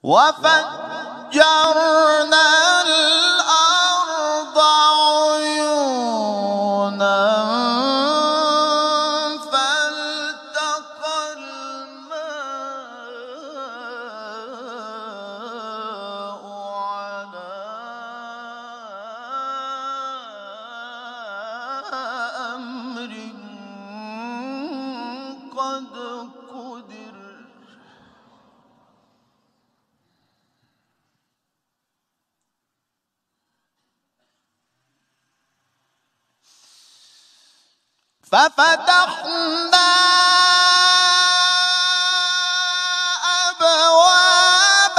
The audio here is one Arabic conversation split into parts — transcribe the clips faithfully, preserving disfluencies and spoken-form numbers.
وفجرنا الأرض عيونا فالتقى الماء على أمر قد قدر. ففتحنا أبواب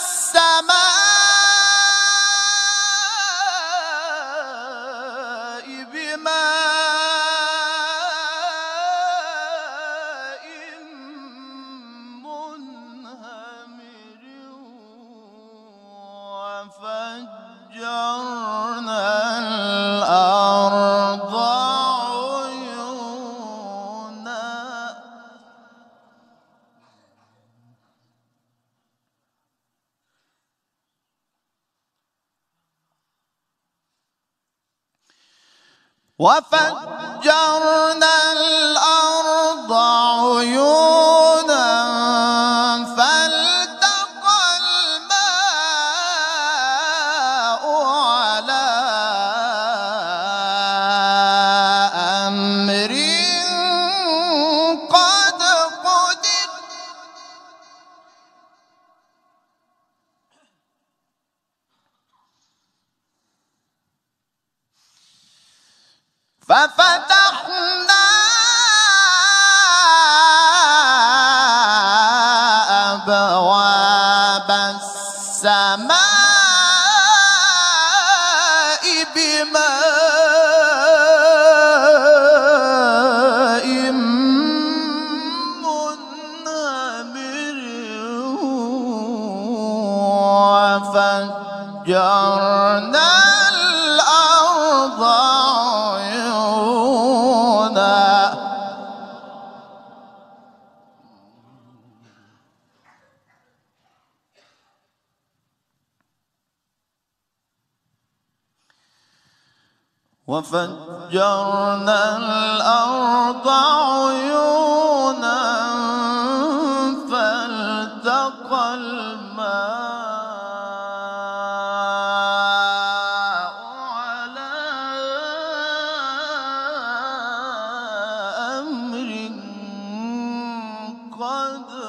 السماء بماء منهمر وفجرنا الأرض وفجرنا الأرض عيونا فالتقى الماء على أمر قد قدر. ففتحنا أبواب السماء بماء منهمر وفجرنا الأرض وفجرنا الأرض عيونا فالتقى الماء على أمر قد